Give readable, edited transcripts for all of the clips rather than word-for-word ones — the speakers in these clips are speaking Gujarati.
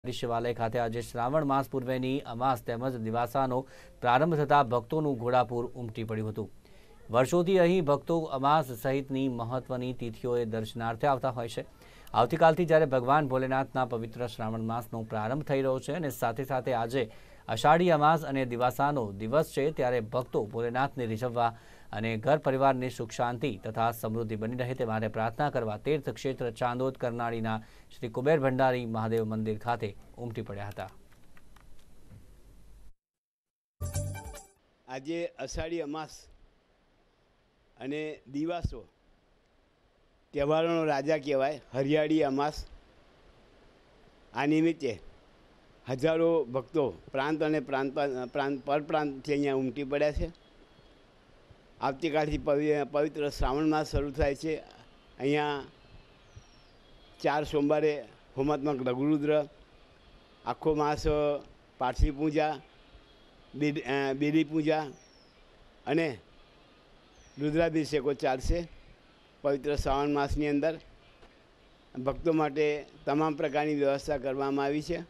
શિવાલય ખાતે આજે શ્રાવણ માસ પૂર્વેની અમાસ તેમજ દિવાસાનો પ્રારંભ થતા ભક્તોનું ઘોડાપૂર ઉમટી પડ્યું હતું। વર્ષોથી અહીં ભક્તો અમાસ સહિતની મહત્વની તિથિઓએ દર્શનાર્થે આવતા હોય છે। આવતીકાલથી જ્યારે ભગવાન ભોલેનાથના પવિત્ર શ્રાવણ માસનો પ્રારંભ થઈ રહ્યો છે અને સાથે સાથે આજે અષાઢી અમાસ અને દિવાસાનો દિવસ છે, ત્યારે ભક્તો ભોલેનાથને રીઝવવા અને ઘર પરિવારની સુખ શાંતિ તથા સમૃદ્ધિ બની રહે તે માટે પ્રાર્થના કરવા તીર્થ ક્ષેત્ર ચાંદોદ કરનાળીના શ્રી કુબેર ભંડારી મહાદેવ મંદિર ખાતે ઉમટી પડ્યા હતા। આજે અષાઢી અમાસ અને દિવાસો તહેવારોનો રાજા કહેવાય, હરિયાળી અમાસ। આ નિમિત્તે હજારો ભક્તો પ્રાંત અને પરપ્રાંતથી અહીંયા ઉમટી પડ્યા છે। આવતીકાલથી પવિત્ર શ્રાવણ માસ શરૂ થાય છે। અહીંયા 4 સોમવારે હોમાત્મક લઘુરુદ્ર, આખો માસ પારસી પૂજા, બેદી પૂજા અને રુદ્રાભિષેકો ચાલશે। પવિત્ર શ્રાવણ માસની અંદર ભક્તો માટે તમામ પ્રકારની વ્યવસ્થા કરવામાં આવી છે।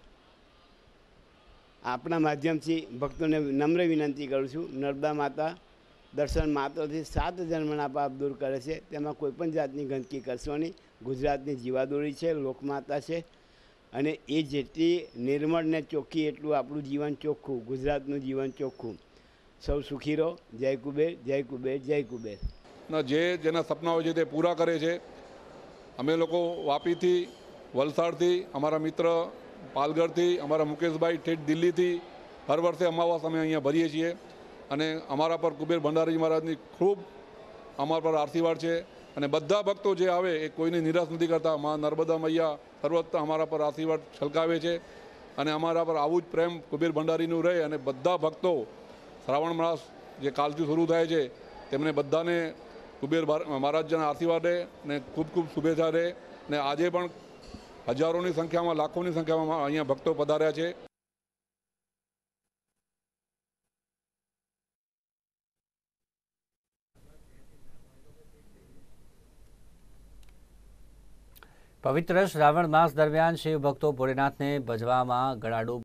આપણા માધ્યમથી ભક્તોને નમ્ર વિનંતી કરું છું, નર્મદા માતા દર્શન માત્રથી 7 જન્મના પાપ દૂર કરે છે। તેમાં કોઈપણ જાતની ગંદકી કરશો નહીં। ગુજરાતની જીવાદોરી છે, લોકમાતા છે અને એ જેટલી નિર્મળ ને ચોખ્ખી એટલું આપણું જીવન ચોખ્ખું, ગુજરાતનું જીવન ચોખ્ખું। સૌ સુખી રહો। જય કુબેર, જય કુબેર, જય કુબેર। જેના સપના હોય છે તે પૂરા કરે છે। અમે લોકો વાપીથી, વલસાડથી, અમારા મિત્ર પાલગઢથી, અમારા મુકેશભાઈ ઠેઠ દિલ્હીથી હર વર્ષે અમાવાસ અમે અહીંયા ભરીએ છીએ અને અમારા પર કુબેર ભંડારી મહારાજની ખૂબ અમારા પર આશીર્વાદ છે અને બધા ભક્તો જે આવે એ કોઈને નિરાશ નથી કરતા। મા નર્મદા મૈયા સર્વત્ર અમારા પર આશીર્વાદ છલકાવે છે અને અમારા પર આવું જ પ્રેમ કુબેર ભંડારીનું રહે અને બધા ભક્તો શ્રાવણ માસ જે કાલથી શરૂ થાય છે તેમને બધાને કુબેર મહારાજના આશીર્વાદ રહે અને ખૂબ ખૂબ શુભેચ્છા રહે। ને આજે પણ હજારોની સંખ્યામાં, લાખોની સંખ્યામાં અહીંયા ભક્તો પધાર્યા છે। પવિત્ર શ્રાવણ માસ દરમિયાન શિવ ભક્તો ભોલેનાથને ભજવામાં ગળાડૂબ